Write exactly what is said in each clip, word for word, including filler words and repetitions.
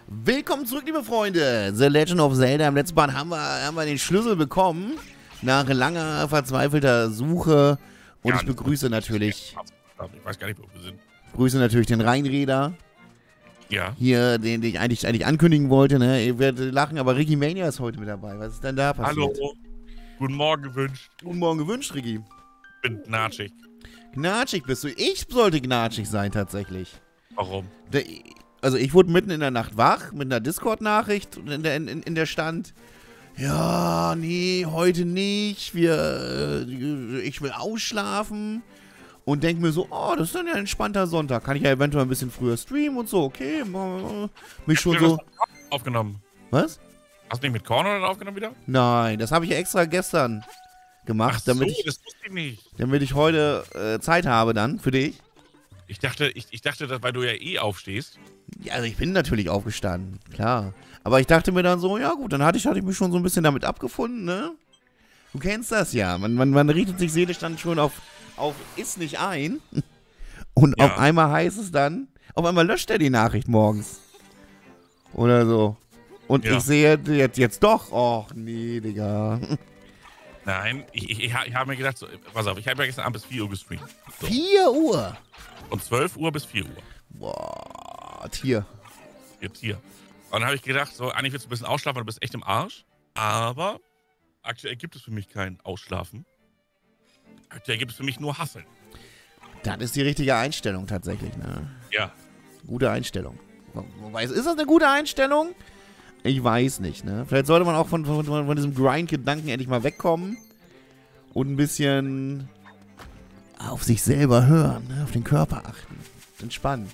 Willkommen zurück, liebe Freunde. The Legend of Zelda. Im letzten Part haben wir, haben wir den Schlüssel bekommen. Nach langer, verzweifelter Suche. Und Ja, ich begrüße natürlich... Ich weiß gar nicht, wo wir sind. Grüße natürlich den Rheinräder. Ja. Hier, den, den ich eigentlich, eigentlich ankündigen wollte. Ne? Ihr werdet lachen, aber Ricky Mania ist heute mit dabei. Was ist denn da passiert? Hallo. Guten Morgen gewünscht. Guten Morgen gewünscht, Ricky. Ich bin gnatschig. Gnatschig bist du. Ich sollte gnatschig sein, tatsächlich. Warum? Der, also ich wurde mitten in der Nacht wach mit einer Discord-Nachricht und in der, in, in der stand, ja, nee, heute nicht, wir, äh, ich will ausschlafen und denk mir so, oh, das ist dann ja ein entspannter Sonntag, kann ich ja eventuell ein bisschen früher streamen und so, okay, mich schon so. Aufgenommen. Was? Hast du nicht mit Korn oder aufgenommen wieder? Nein, das habe ich ja extra gestern gemacht, Ach so, damit, ich, das wusste ich nicht. damit ich heute äh, Zeit habe dann für dich. Ich dachte, ich, ich dachte, dass, weil du ja eh aufstehst. Ja, also ich bin natürlich aufgestanden, klar. Aber ich dachte mir dann so, ja gut, dann hatte ich, hatte ich mich schon so ein bisschen damit abgefunden, ne? Du kennst das ja. Man, man, man richtet sich seelisch dann schon auf, auf ist nicht ein. Und Ja. auf einmal heißt es dann, auf einmal löscht er die Nachricht morgens. Oder so. Und Ja. ich sehe jetzt, jetzt doch, och nee, Digga. Nein, ich, ich, ich, ich habe mir gedacht, so, pass auf, ich habe ja gestern Abend bis vier Uhr gestreamt. So. vier Uhr. Von zwölf Uhr bis vier Uhr. Boah, Tier. Jetzt hier. Und dann habe ich gedacht, so, eigentlich willst du ein bisschen ausschlafen, weil du bist echt im Arsch. Aber aktuell gibt es für mich kein Ausschlafen. Aktuell gibt es für mich nur Hasseln. Das ist die richtige Einstellung tatsächlich, ne? Ja. Gute Einstellung. Wo- Wobei, ist das eine gute Einstellung? Ich weiß nicht, ne? Vielleicht sollte man auch von, von, von diesem Grind-Gedanken endlich mal wegkommen und ein bisschen auf sich selber hören, ne? Auf den Körper achten. Entspannen.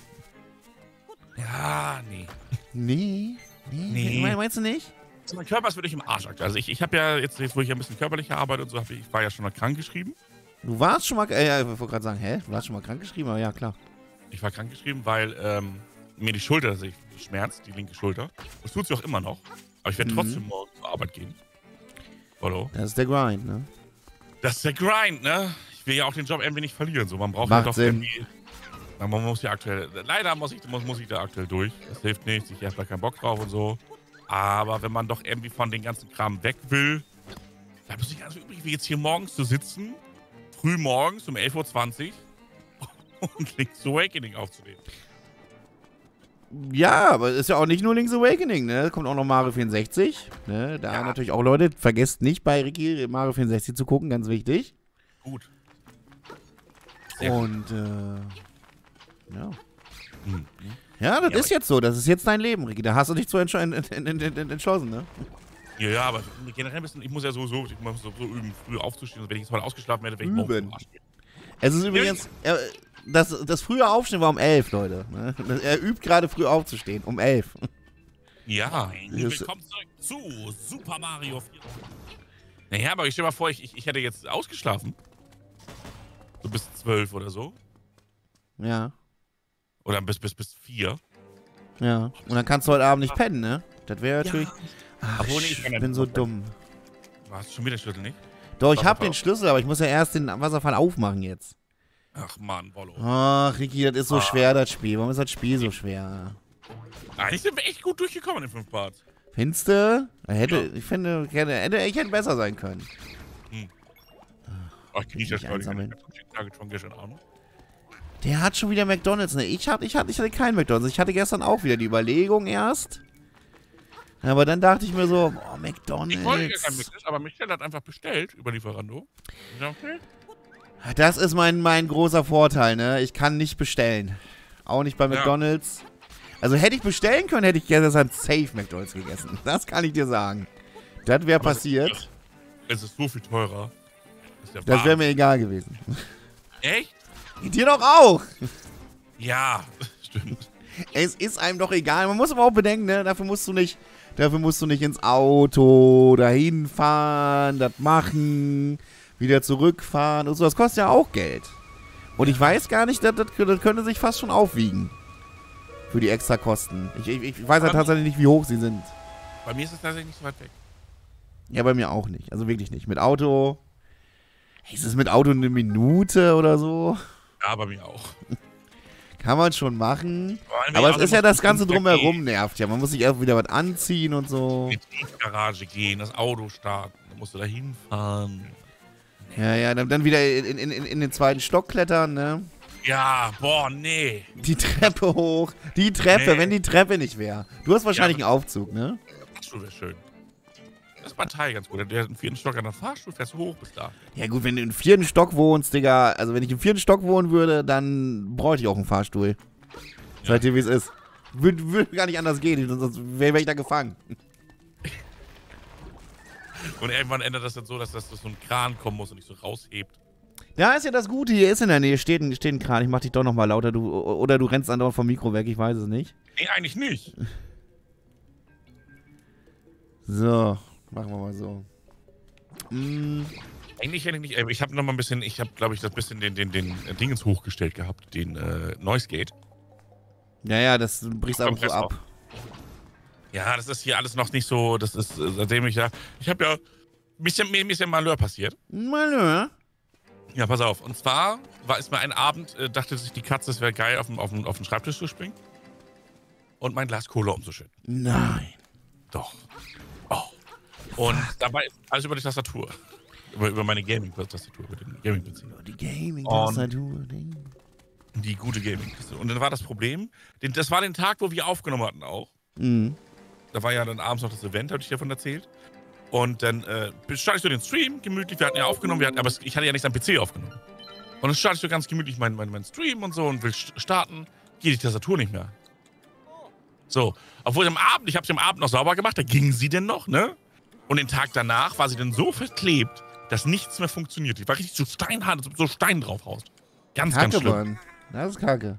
Ja, nee. Nee, nee, Nee. meinst du nicht? Also mein Körper ist wirklich im Arsch aktuell. Also ich, ich habe ja jetzt, jetzt, wo ich ja ein bisschen körperlicher arbeite und so, hab ich, ich war ja schon mal krank geschrieben. Du warst schon mal, äh, ja, ich wollte gerade sagen, hä? Du warst schon mal krank geschrieben, aber ja, klar. Ich war krank geschrieben, weil ähm, mir die Schulter sich schmerzt, die linke Schulter. Das tut sie auch immer noch. Aber ich werde Mhm. trotzdem morgen zur Arbeit gehen. Hallo? Das ist der Grind, ne? Das ist der Grind, ne? Ich will ja auch den Job irgendwie nicht verlieren. So, man braucht Macht ja doch Sinn. irgendwie. Na, man muss ja aktuell. Leider muss ich, muss, muss ich da aktuell durch. Das hilft nichts. Ich habe da keinen Bock drauf und so. Aber wenn man doch irgendwie von den ganzen Kram weg will, da muss ich also übrig, wie jetzt hier morgens zu sitzen, früh morgens um elf Uhr zwanzig und Link's Awakening aufzunehmen. Ja, aber es ist ja auch nicht nur Link's Awakening, ne? Kommt auch noch Mario vierundsechzig, ne? Da Ja. natürlich auch Leute, vergesst nicht bei Ricky Mario vierundsechzig zu gucken, ganz wichtig. Gut. Sehr gut. Und, äh, ja. Hm. Ja, das Ja, ist jetzt so. Das ist jetzt dein Leben, Ricky. Da hast du dich zu entsch ent ent ent ent entschlossen, ne? Ja, ja, aber generell ein bisschen, ich muss ja sowieso, ich muss so üben, früh aufzustehen. Und wenn ich jetzt heute ausgeschlafen hätte, wäre ich morgen Üben. zum Arsch gehen. Es ist übrigens, äh, das, das frühe Aufstehen war um elf, Leute. Ne? Er übt gerade früh aufzustehen, um elf. Ja, Das- willkommen zurück zu Super Mario vier. Naja, aber ich stell mal vor, ich, ich, ich hätte jetzt ausgeschlafen. So bis zwölf oder so. Ja, Oder bis, bis, bis vier. ja. Und dann kannst du heute Abend nicht pennen, ne? Das wäre natürlich... Ach, Obwohl, nee, ich ich kann ja bin nicht so noch pennen. dumm. Hast du schon wieder Schlüssel nicht? Doch, ich hab Wasserfall den Schlüssel, aber ich muss ja erst den Wasserfall aufmachen jetzt. Ach Mann, Wollo. Ach, Ricky, das ist so Ah. schwer, das Spiel. Warum ist das Spiel so schwer? Eigentlich sind wir echt gut durchgekommen in den fünf Parts. Findest du? Hätte, Ja. Ich finde, hätte, hätte, ich hätte besser sein können. Ach, ich genieße das Nicht gerade. Ich einsammeln. habe den Tag von gestern Abend. Der hat schon wieder McDonalds, ne? Ich hatte, ich hatte, ich hatte keinen McDonalds. Ich hatte gestern auch wieder die Überlegung erst. Aber dann dachte ich mir so, boah, McDonalds. Ich wollte ja kein Mix, aber Michelle hat einfach bestellt über Lieferando. Ich dachte, okay. Das ist mein, mein großer Vorteil, ne? Ich kann nicht bestellen. Auch nicht bei Ja. McDonalds. Also hätte ich bestellen können, hätte ich gestern safe McDonalds gegessen. Das kann ich dir sagen. Das wäre Aber es- passiert. Es ist so viel teurer. Das ist der Das wäre Wahnsinn. mir egal gewesen. Echt? Dir doch auch. Ja, stimmt. Es ist einem doch egal. Man muss aber auch bedenken, ne? Dafür musst du nicht, dafür musst du nicht ins Auto, dahin fahren, das machen, wieder zurückfahren und so. Das kostet ja auch Geld. Und ich weiß gar nicht, das, das, das könnte sich fast schon aufwiegen. Für die extra Kosten. Ich, ich, ich weiß ja Aber- tatsächlich nicht, wie hoch sie sind. Bei mir ist es tatsächlich nicht so weit weg. Ja, bei mir auch nicht. Also wirklich nicht. Mit Auto. Ist es mit Auto eine Minute oder so? Ja, bei mir auch. Kann man schon machen. Vor Aber allem, es ist ja das Ganze runtergehen, drumherum nervt. Ja, man muss sich erst wieder was anziehen und so. in die Garage gehen, das Auto starten, dann musst du da hinfahren. Ja, ja, dann, dann wieder in, in, in, in den zweiten Stock klettern, ne? Ja, boah, nee. Die Treppe hoch. Die Treppe, Nee. wenn die Treppe nicht wäre. Du hast wahrscheinlich Ja. einen Aufzug, ne? Fahrstuhl wäre schön. Das ist bei Teil ganz gut. Der hat einen vierten Stock an der Fahrstuhl, fährst du hoch bis da. Ja gut, wenn du im vierten Stock wohnst, Digga. Also wenn ich im vierten Stock wohnen würde, dann bräuchte ich auch einen Fahrstuhl. Ja. Seid ihr, wie es ist. Würde würd gar nicht anders gehen, sonst wäre wär ich da gefangen. Und irgendwann ändert das dann so, dass das dass so ein Kran kommen muss und dich so raushebt. Ja, ist ja das Gute, hier ist in der Nähe, steht ein, steht ein Kran. Ich mach dich doch nochmal lauter, du, oder du rennst andauernd vom Mikro weg, ich weiß es nicht. Nee, eigentlich nicht. So, machen wir mal so. Mm, Eigentlich hätte ich nicht. äh, Ich habe noch mal ein bisschen, ich habe, glaube ich, das bisschen den, den, den äh, Dingens hochgestellt gehabt, den äh, Noise Gate. ja, ja, das brichst einfach so ab. Ja, das ist hier alles noch nicht so, das ist, äh, seitdem ich ja, ich habe ja, mir ist ja, mir ist ja Malheur passiert. Malheur? Ja, pass auf. Und zwar war es mir ein Abend, äh, dachte sich die Katze, es wäre geil, auf den, auf, den, auf den Schreibtisch zu springen und mein Glas Cola umzuschütten. Nein. Doch. Oh. Und dabei ist alles über die Tastatur. Über, über meine Gaming-Tastatur, über den Gaming-P C. Die Gaming-Tastatur. Die gute Gaming-Tastatur. Und dann war das Problem, den, das war den Tag, wo wir aufgenommen hatten auch. Mhm. Da war ja dann abends noch das Event, habe ich davon erzählt. Und dann äh, starte ich so den Stream, gemütlich, wir hatten ja aufgenommen, wir hatten, aber ich hatte ja nichts am P C aufgenommen. Und dann starte ich so ganz gemütlich meinen mein, mein Stream und so und will starten, geht die Tastatur nicht mehr. So, obwohl am Abend, ich habe sie am Abend noch sauber gemacht, da ging sie denn noch, ne? Und den Tag danach war sie dann so verklebt, dass nichts mehr funktioniert. Die war richtig so steinhart, als ob so Stein drauf haust. Ganz, Kacke, ganz schlimm. Mann. Das ist kacke.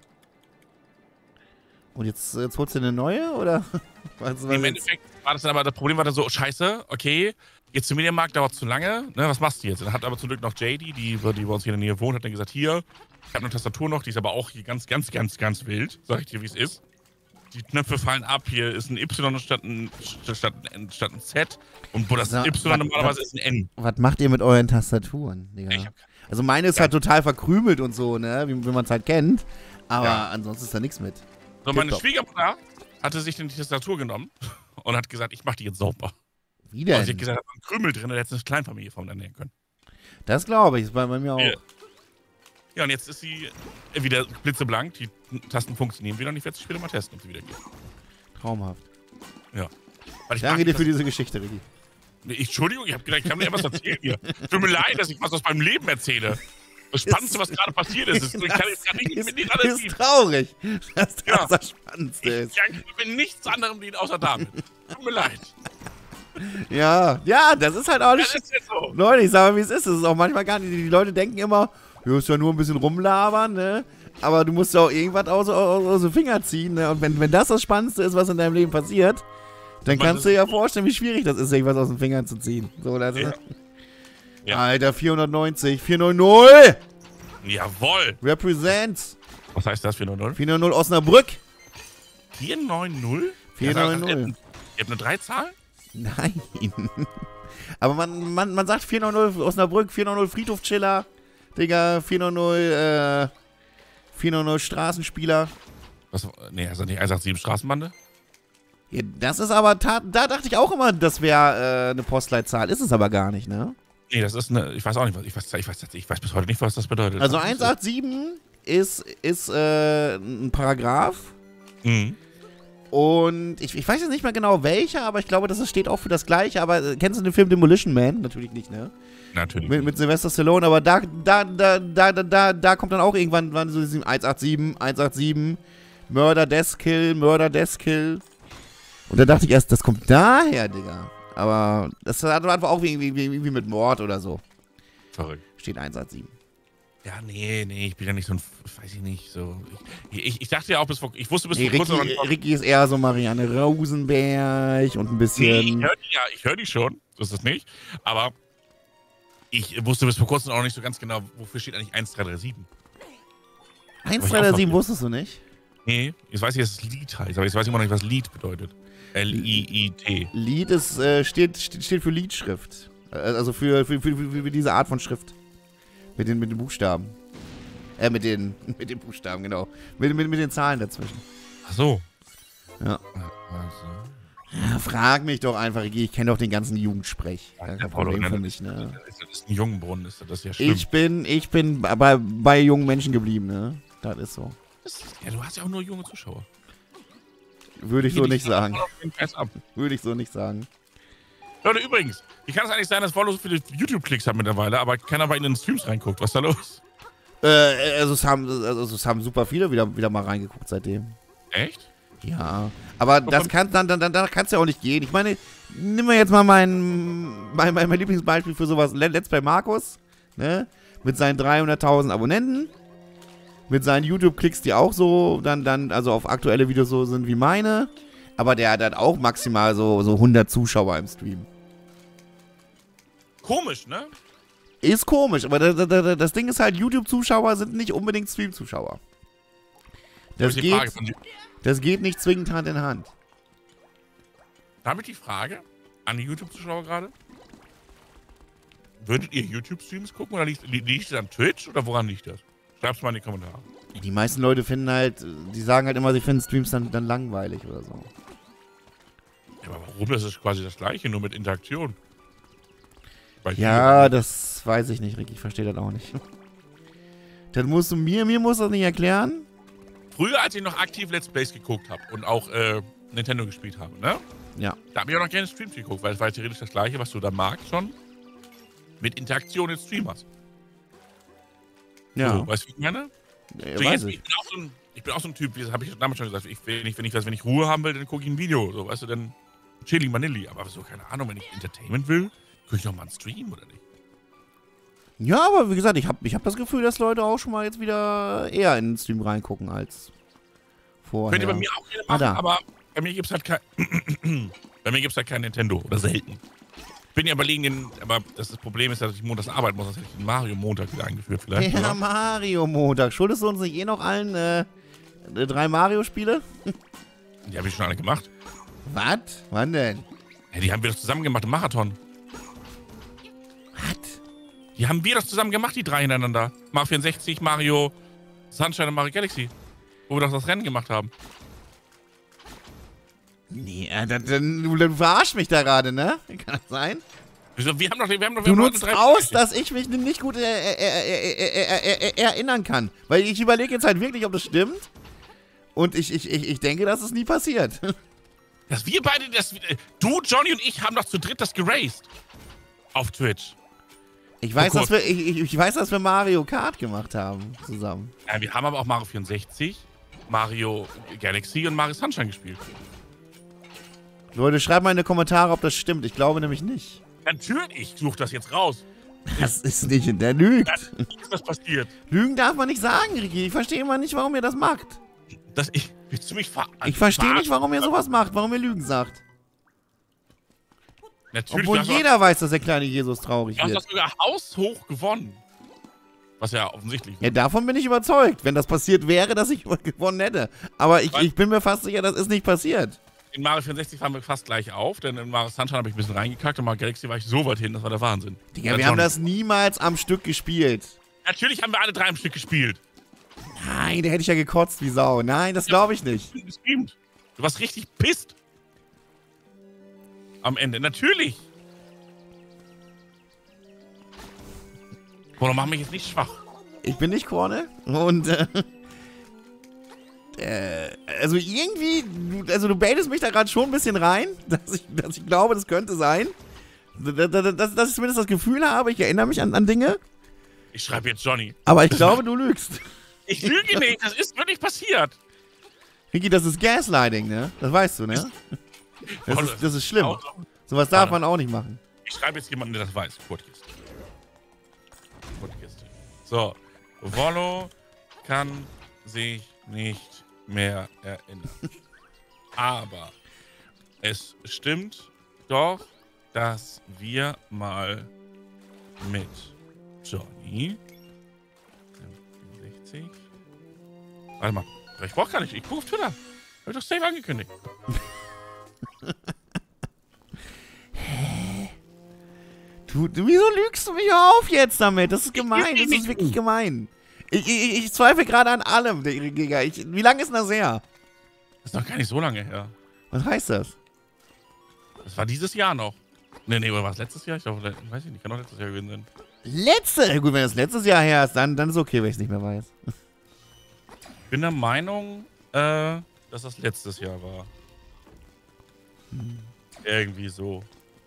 Und jetzt, jetzt holst du eine neue, oder? Was, was Im jetzt? Endeffekt war das dann aber, das Problem war dann so, scheiße, okay, jetzt zum Mediamarkt dauert zu lange, ne, was machst du jetzt? Dann hat aber zum Glück noch J D, die, die bei uns hier in der Nähe wohnt, hat dann gesagt, hier, ich habe eine Tastatur noch, die ist aber auch hier ganz, ganz, ganz, ganz wild, sag ich dir, wie es ist. Die Knöpfe fallen ab, hier ist ein Y statt ein, statt ein, statt ein Z und wo das So, Y was- normalerweise was- ist ein N. Was macht ihr mit euren Tastaturen, Digga? Ich hab- Also meine ist halt total verkrümelt und so, ne? Wie, wie man es halt kennt. Aber Ja. ansonsten ist da nichts mit. So, meine Tipptopp. Schwiegermutter hatte sich dann die Tastatur genommen und hat gesagt, ich mach die jetzt sauber. Wie Und sie hat denn? gesagt, da war ein Krümel drin, da hätte eine Kleinfamilie von ernähren können. Das glaube ich, ist bei, bei mir auch. Ja. Ja, und jetzt ist sie wieder blitzeblank, die Tasten funktionieren wieder und ich werde sie später mal testen, ob sie wieder geht. Traumhaft. Ja. Weil ich Danke mag dir das- für diese Geschichte, Ricky. Nee, ich, Entschuldigung, ich habe gedacht, ich kann mir etwas erzählen hier. Tut mir leid, dass ich was aus meinem Leben erzähle. Das Spannendste, was gerade passiert ist, ist, ich kann jetzt gerade nicht ist, mit nicht alles ist sehen. traurig, dass das Ja. das Spannendste ist. Ich bin nichts anderem dient außer damit. Tut mir leid. Ja, ja, das ist halt auch Das nicht. ist jetzt so. Leute, ich sag mal, wie es ist. Es ist auch manchmal gar nicht. Die Leute denken immer, ja, ist ja nur ein bisschen rumlabern, ne? Aber du musst ja auch irgendwas aus, aus, aus den Fingern ziehen, ne? Und wenn, wenn das das Spannendste ist, was in deinem Leben passiert, dann Man, kannst das du ja ist- vorstellen, wie schwierig das ist, sich was aus den Fingern zu ziehen. So, das Ja. ist. Ja. Alter, vierhundertneunzig, vierhundertneunzig! Jawohl. Represents! Was heißt das, vier neun null? vierhundertneunzig Osnabrück! vier neun null? vier neun null. Ihr habt eine Dreizahl? Nein. Aber man, man, man sagt vierhundertneunzig Osnabrück, vierhundertneunzig Friedhof-Chiller, Digga, vierhundertneunzig, äh, vierhundertneunzig Straßenspieler. Was, nee, also nicht eins acht sieben Straßenbande? Ja, das ist aber, ta- da dachte ich auch immer, das wäre äh, eine Postleitzahl. Ist es aber gar nicht, ne? Nee, das ist eine, ich weiß auch nicht, was, ich weiß, ich weiß, ich weiß bis heute nicht, was das bedeutet. Also Was ist das? hundertsiebenundachtzig ist, ist äh, ein Paragraph. Mhm. Und ich, ich weiß jetzt nicht mehr genau welcher, aber ich glaube, das ist- steht auch für das Gleiche. Aber äh, kennst du den Film Demolition Man? Natürlich nicht, ne? Natürlich. Mit, mit Sylvester Stallone, aber da, da, da, da, da, da, da kommt dann auch irgendwann wann so diesen hundertsiebenundachtzig, hundertsiebenundachtzig, Murder, Death Kill, Murder, Death Kill. Und da dachte ich erst, das kommt daher, Digga. Aber das hat einfach auch irgendwie, irgendwie mit Mord oder so. Verrückt. Steht hundertsiebenundachtzig. Ja, nee, nee, ich bin ja nicht so ein, weiß ich nicht, so. Ich, ich, ich dachte ja auch bis vor, ich wusste bis Nee, vor kurzem Ricky, noch nicht, Ricky ist eher so Marianne Rosenberg und ein nee, ich bisschen. höre die ja, ich höre die schon, so ist es nicht, aber ich wusste bis vor kurzem auch nicht so ganz genau, wofür steht eigentlich eins drei drei sieben. eins drei drei sieben wusstest du nicht? Nee, jetzt weiß ich, dass es Lied heißt, aber jetzt weiß ich immer noch nicht, was Lied bedeutet. L I I T. Lied ist, äh, steht, steht, steht für Liedschrift. Äh, Also für, für, für, für, für diese Art von Schrift. Mit den, mit den Buchstaben. Äh, mit den, mit den Buchstaben, genau. Mit, mit, mit den Zahlen dazwischen. Ach so. Ja. Also. Ja, frag mich doch einfach, Iggy, ich kenne doch den ganzen Jugendsprech. Ja, Kein der Problem Polo, für ne? mich, ne? Das ist ein Jungenbrunnen, ist das ja schlimm. Ich bin, ich bin bei, bei jungen Menschen geblieben, ne? Das ist so. Das, ja, du hast ja auch nur junge Zuschauer. Würde ich so nicht sagen. Ab. Würde ich so nicht sagen. Leute, übrigens, wie kann es eigentlich sein, dass Volo so viele YouTube-Klicks hat mittlerweile, aber keiner bei ihnen in den Streams reinguckt? Was ist da los? Äh, also es haben, also es haben super viele wieder, wieder mal reingeguckt seitdem. Echt? Ja, aber Doch, das kann dann, dann, dann, dann kann es ja auch nicht gehen. Ich meine, nimm mal jetzt mal mein, mein, mein, mein Lieblingsbeispiel für sowas. Let's Play Markus, ne? Mit seinen dreihunderttausend Abonnenten. Mit seinen YouTube-Klicks, die auch so, dann, dann, also auf aktuelle Videos so sind wie meine. Aber der hat halt auch maximal so, so hundert Zuschauer im Stream. Komisch, ne? Ist komisch, aber das, das, das Ding ist halt, YouTube-Zuschauer sind nicht unbedingt Stream-Zuschauer. Das die geht, Frage von, das geht nicht zwingend Hand in Hand. da habe ich die Frage an die YouTube-Zuschauer gerade. Würdet ihr YouTube-Streams gucken oder liegt, liegt es an Twitch oder woran liegt das? Schreib's mal in die Kommentare. Die meisten Leute finden halt, die sagen halt immer, sie finden Streams dann, dann langweilig oder so. Ja, aber warum? Das ist quasi das Gleiche, nur mit Interaktion. Bei Ja, YouTube. das weiß ich nicht, Rick. Ich verstehe das auch nicht. Das musst du mir, mir musst du das nicht erklären. Früher, als ich noch aktiv Let's Plays geguckt habe und auch äh, Nintendo gespielt habe, ne? Ja. Da habe ich auch noch gerne Streams geguckt, weil es war theoretisch das Gleiche, was du da magst schon. Mit Interaktion in Streamers. Ja. So, weißt du, wie ich meine? Ja, So, weiß jetzt, ich. ich, bin auch so ein, ich bin auch so ein Typ, das habe ich damals schon gesagt. Ich, wenn, ich, wenn, ich, wenn ich Ruhe haben will, dann gucke ich ein Video. So, weißt du, dann Chili Manilli. Aber so, keine Ahnung, wenn ich Entertainment will, gucke ich doch mal einen Stream oder nicht? Ja, aber wie gesagt, ich habe ich hab das Gefühl, dass Leute auch schon mal jetzt wieder eher in den Stream reingucken als vorher. Könnt ihr bei mir auch gerne Ah, machen, da. aber bei mir gibt es halt kein. Bei mir gibt es halt kein Nintendo oder selten. Ich bin ja überlegen, den, aber das, das Problem ist, dass ich montags arbeiten muss. Das hätte ich den Mario Montag wieder eingeführt, vielleicht. Ja, oder? Mario Montag. Schuldest du uns nicht eh noch allen äh, drei Mario-Spiele? Die habe ich schon alle gemacht. Was? Wann denn? Ja, die haben wir doch zusammen gemacht im Marathon. Was? Die haben wir doch zusammen gemacht, die drei hintereinander. Mario vierundsechzig, Mario Sunshine und Mario Galaxy. Wo wir doch das Rennen gemacht haben. Nee, äh, dann, dann, du, du verarschst mich da gerade, ne? Kann das sein? Wieso? Wir haben doch, wir haben doch, wir Du haben nutzt drei aus, dass ich mich nicht gut äh, äh, äh, äh, äh, äh, erinnern kann. Weil ich überlege jetzt halt wirklich, ob das stimmt. Und ich, ich, ich, ich denke, dass es nie passiert. Dass wir beide, das, du, Johnny und ich haben doch zu dritt das geraced. Auf Twitch. Ich weiß, Oh dass wir, ich, ich, ich weiß, dass wir Mario Kart gemacht haben zusammen. Ja, wir haben aber auch Mario vierundsechzig, Mario Galaxy und Mario Sunshine gespielt. Leute, schreibt mal in die Kommentare, ob das stimmt. Ich glaube nämlich nicht. Natürlich, ich suche das jetzt raus. Das ist nicht, der lügt. Das ist was passiert. Lügen darf man nicht sagen, Ricky. Ich verstehe immer nicht, warum ihr das macht. Das, ich, willst du mich ver Ich verstehe nicht, warum ihr sowas macht, warum ihr Lügen sagt. Natürlich, Obwohl du hast jeder weiß, dass der kleine Jesus traurig Du hast wird. das sogar haushoch gewonnen. Was ja offensichtlich Ja, davon bin ich überzeugt. Wenn das passiert wäre, dass ich gewonnen hätte. Aber ich, ich bin mir fast sicher, das ist nicht passiert. In Mario vierundsechzig waren wir fast gleich auf, denn in Mario Sunshine habe ich ein bisschen reingekackt und Mario Galaxy war ich so weit hin, das war der Wahnsinn. Digga, Ja, wir haben Johnny. das niemals am Stück gespielt. Natürlich haben wir alle drei am Stück gespielt. Nein, da hätte ich ja gekotzt wie Sau. Nein, das glaube ich nicht. Du gestreamt. Du warst richtig pisst. Am Ende, natürlich. Boah, mach mich jetzt nicht schwach. Ich bin nicht Cornel. Und, äh, äh, also irgendwie, du, also du baitest mich da gerade schon ein bisschen rein, dass ich, dass ich glaube, das könnte sein. Dass, dass, dass ich zumindest das Gefühl habe, ich erinnere mich an, an Dinge. Ich schreibe jetzt Johnny. Aber ich glaube, du lügst. Ich lüge nicht, das ist wirklich passiert. Ricky, das ist Gaslighting, ne? Das weißt du, ne? Das ist, das ist schlimm. Sowas darf man auch nicht machen. Ich schreibe jetzt jemanden, der das weiß. Podcast. Podcast. So. Volo kann sich nicht mehr erinnern. Aber es stimmt doch, dass wir mal mit Johnny sechzig. Warte mal. Ich brauch gar nicht. Ich gucke auf Twitter. Hab ich doch safe angekündigt. Du, du, wieso lügst du mich auf jetzt damit? Das ist gemein. Das ist wirklich gemein. Ich, ich, ich zweifle gerade an allem, Digga. Ich, wie lange ist denn das her? Das ist doch gar nicht so lange her. Was heißt das? Das war dieses Jahr noch. Nee, nee, oder war es letztes Jahr? Ich glaube, ich weiß nicht, kann auch letztes Jahr gewesen sein. Letzte? Gut, wenn das letztes Jahr her ist, dann, dann ist okay, wenn ich es nicht mehr weiß. Ich bin der Meinung, äh, dass das letztes Jahr war. Hm. Irgendwie so.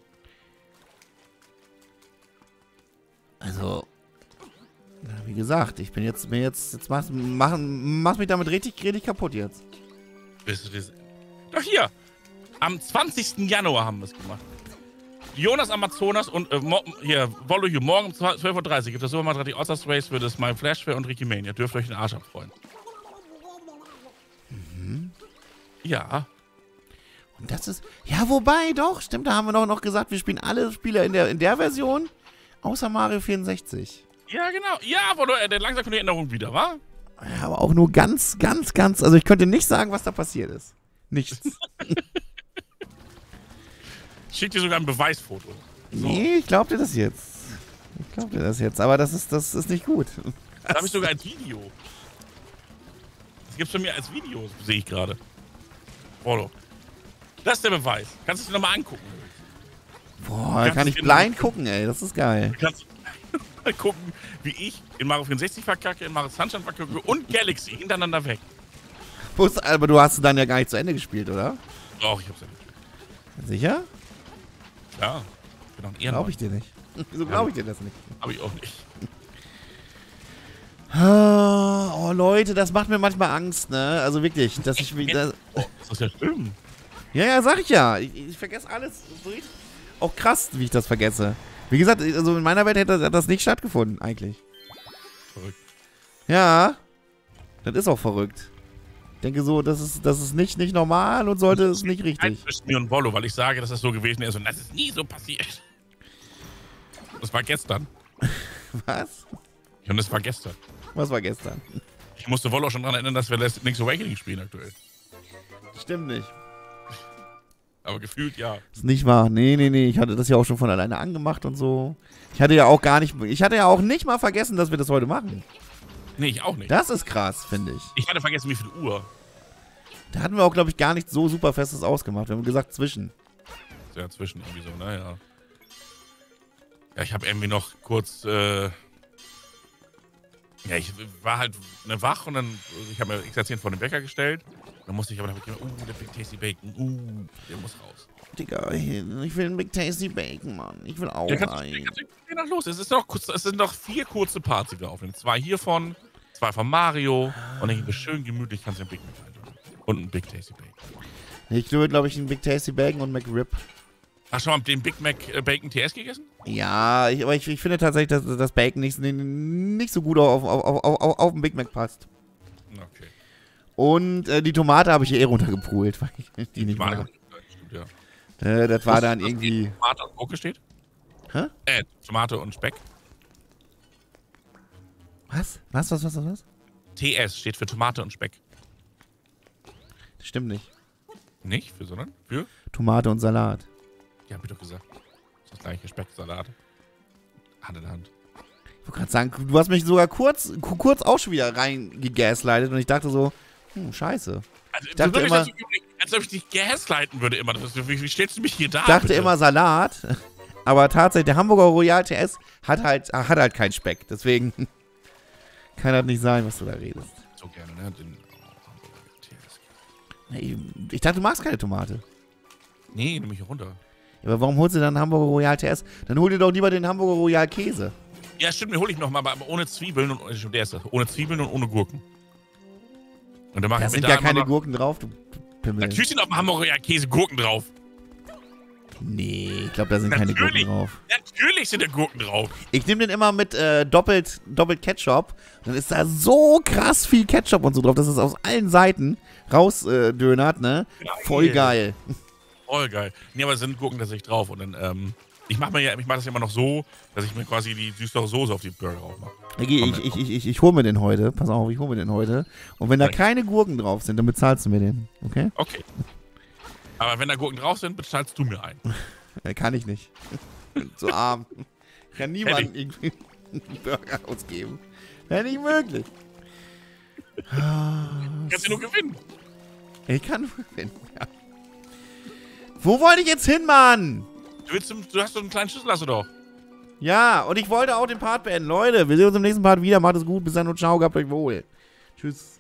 Also, ja, wie gesagt, ich bin jetzt, mir jetzt, jetzt machst, mach, machst mich damit richtig, richtig kaputt jetzt. Bist du das? Doch hier! Am zwanzigsten Januar haben wir es gemacht. Jonas Amazonas und äh, hier, Wollo hier, morgen um zwölf Uhr dreißig gibt es Super Mario All-Stars Race für das My Flashware und Ricky Mania. Ihr dürft euch den Arsch abfreuen. Mhm. Ja. Und das ist, ja, wobei, doch, stimmt, da haben wir doch noch gesagt, wir spielen alle Spiele in der, in der Version, außer Mario vierundsechzig. Ja, genau. Ja, Wollo, äh, langsam kommt die Erinnerung wieder, wa? Ja, aber auch nur ganz, ganz, ganz, also ich könnte nicht sagen, was da passiert ist. Nichts. Ich schick dir sogar ein Beweisfoto. So. Nee, ich glaub dir das jetzt. Ich glaub dir das jetzt, aber das ist, das ist nicht gut. Das habe ich sogar als Video. Das gibt's bei mir als Video, sehe ich gerade. Wollo. Das ist der Beweis. Kannst du es dir nochmal angucken. Boah, da kann ich blind gucken, ey. Das ist geil. Du kannst mal gucken, wie ich in Mario vierundsechzig verkacke, in Mario Sunshine verkacke und Galaxy hintereinander weg. Aber du hast dann ja gar nicht zu Ende gespielt, oder? Doch, ich hab's ja nicht. Sicher? Ja. Ich bin auch ein Ehrenmann. Glaube ich dir nicht. Wieso glaube ich dir das nicht? Hab ich auch nicht. Oh, Leute, das macht mir manchmal Angst, ne? Also wirklich, dass ich... Das, oh, ist das ja schlimm. ja, ja, sag ich ja. Ich, ich vergesse alles. So richtig, auch krass, wie ich das vergesse. Wie gesagt, also in meiner Welt hätte das nicht stattgefunden, eigentlich. Verrückt. Ja. Das ist auch verrückt. Ich denke so, das ist, das ist nicht, nicht normal und sollte es nicht richtig. Zwischen mir und Wollo, weil ich sage, dass das so gewesen ist und das ist nie so passiert. Das war gestern. Was? Und das war gestern. Was war gestern? Ich musste Wollo schon daran erinnern, dass wir Link's Awakening spielen aktuell. Stimmt nicht. Aber gefühlt ja. Ist nicht wahr. Nee, nee, nee. Ich hatte das ja auch schon von alleine angemacht und so. Ich hatte ja auch gar nicht... Ich hatte ja auch nicht mal vergessen, dass wir das heute machen. Nee, ich auch nicht. Das ist krass, finde ich. Ich hatte vergessen, wie viel Uhr. Da hatten wir auch, glaube ich, gar nicht so super festes ausgemacht. Wir haben gesagt, zwischen. Ja, zwischen irgendwie so, naja. Ja, ich habe irgendwie noch kurz, äh ja, ich war halt ne, wach und dann, ich habe mir X zehn vor den Wecker gestellt. Dann musste ich aber noch, uh, der Big Tasty Bacon, uh, der muss raus. Digga, ich will einen Big Tasty Bacon, Mann. Ich will auch ja, kannst, einen. Kannst, kannst, noch los. Es, ist noch kurz, es sind noch vier kurze Parts, die wir aufnehmen. Zwei hiervon, zwei von Mario und dann hier schön gemütlich kannst du einen Big Mac reintun. Und einen Big Tasty Bacon. Ich will, glaube ich, einen Big Tasty Bacon und McRib. Hast du schon mal den Big Mac äh, Bacon T S gegessen? Ja, ich, aber ich, ich finde tatsächlich, dass das Bacon nicht, nicht so gut auf, auf, auf, auf, auf den Big Mac passt. Okay. Und äh, die Tomate habe ich eh runtergepult, weil ich die nicht mag. Ja. Äh, das war dann irgendwie... Tomate und Gurke steht? Hä? Äh, Tomate und Speck. Was? Was, was, was, was, was? T S steht für Tomate und Speck. Das stimmt nicht. Nicht? Für, sondern? Für? Tomate und Salat. Ja, hab ich doch gesagt. Das ist das gleiche Speck, Salat. Hand in Hand. Ich wollte gerade sagen, du hast mich sogar kurz, kurz auch schon wieder reingegaslightet und ich dachte so, hm, scheiße. Also, ich dachte so, immer, ich, als ob ich dich gaslighten würde immer. Das, wie, wie stellst du mich hier da? Ich dachte bitte? immer Salat, aber tatsächlich, der Hamburger Royal T S hat halt, hat halt keinen Speck. Deswegen kann das nicht sein, was du da redest. So gerne, ne? Den oh, Hamburger T S. Ich, ich dachte, du magst keine Tomate. Nee, nimm mich hier runter. Ja, aber warum holst du dann Hamburger Royal T S? Dann hol dir doch lieber den Hamburger Royal Käse. Ja, stimmt, den hole ich noch mal, aber ohne Zwiebeln und der ist das, ohne Zwiebeln und ohne Gurken. Und dann mach Da ich sind mir ja da keine noch, Gurken drauf, du Pimmel. Natürlich sind auf dem Hamburger ja Käse Gurken drauf. Nee, ich glaube, da sind keine Natürlich. Gurken drauf. Natürlich sind da Gurken drauf. Ich nehme den immer mit äh, doppelt, doppelt Ketchup. Dann ist da so krass viel Ketchup und so drauf, dass es aus allen Seiten rausdönert, äh, ne? Geil. Voll geil. Voll geil. Nee, aber es sind Gurken tatsächlich drauf. Und dann, ähm, ich mache mir ja, ich mache das ja immer noch so, dass ich mir quasi die süßere Soße auf die Burger drauf mache. Ich, ich, ich, ich, ich, ich hole mir den heute. Pass auf, ich hole mir den heute. Und wenn da Okay. keine Gurken drauf sind, dann bezahlst du mir den. Okay? Okay. Aber wenn da Gurken drauf sind, bezahlst du mir einen. Ja, kann ich nicht. Zu arm. Ich kann niemandem irgendwie einen Burger ausgeben. Wäre nicht möglich. Kannst du nur gewinnen. Ich kann nur gewinnen, ja. Wo wollte ich jetzt hin, Mann? Du, willst, du hast so einen kleinen Schlüssel, hast du doch. Ja, und ich wollte auch den Part beenden. Leute, wir sehen uns im nächsten Part wieder. Macht es gut. Bis dann und ciao. Gehabt euch wohl. Tschüss.